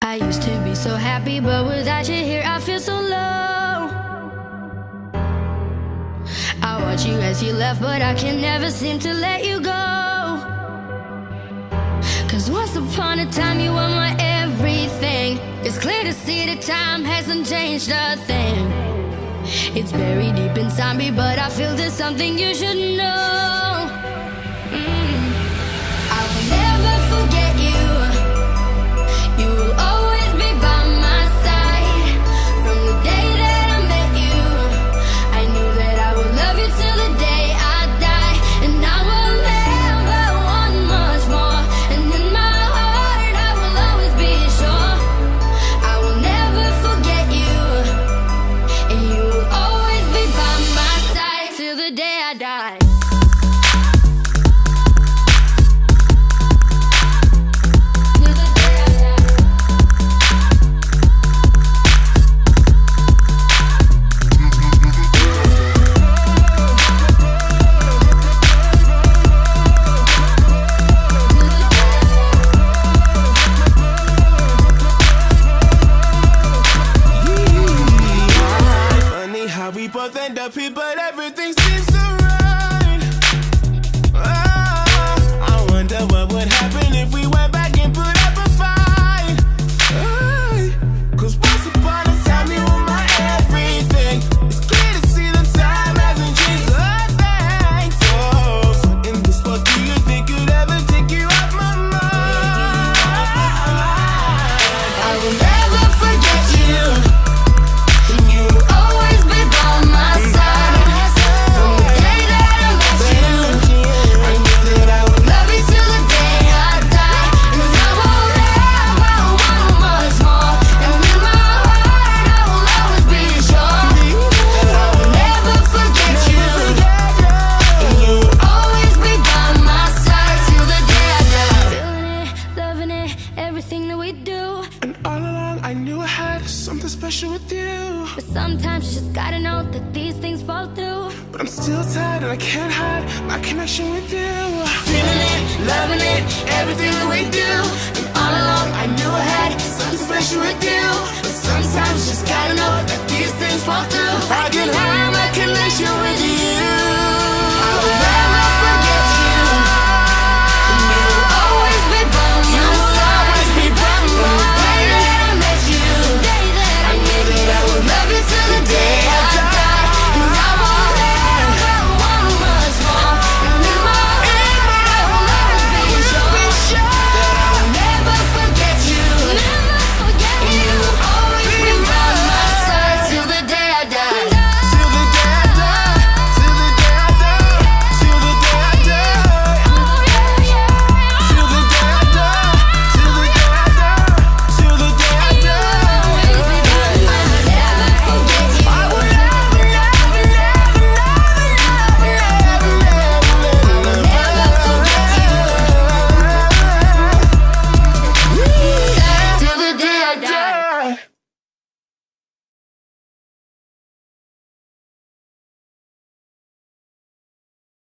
I used to be so happy, but without you here I feel so low. I watch you as you left, but I can never seem to let you go. Cause once upon a time you were my everything. It's clear to see that time hasn't changed a thing. It's buried deep inside me, but I feel there's something you should know. I will never forget you. You will always be by my side. From the day that I met you, I knew that I would love you till the day I die. And I will never want much more. And in my heart I will always be sure I will never forget you. And you will always be by my side till the day I die. We both end up here, but everything seems so right. Oh, I wonder what would happen if we went back and put up a fight. Oh, cause once upon a time you were my everything. It's clear to see that time hasn't changed a thing. So, in this world, do you think could ever take you off my mind? I will never forget you. You will always be by my side. From the day that I met you, I knew that I would love you till the day I die. Cause I will never want much more. And in my heart I will always be sure that I will never forget you. And you will always be by my side till the day I die. Feeling it, loving it, everything that we do. And all along I knew I had something special with you. But sometimes you just gotta know that these things fall through. But I'm still tired and I can't hide my connection with you. Feeling it, loving it, everything that we do. And all along I knew I had something special with you. But sometimes you just gotta know that these things fall through. I can hide my connection with you.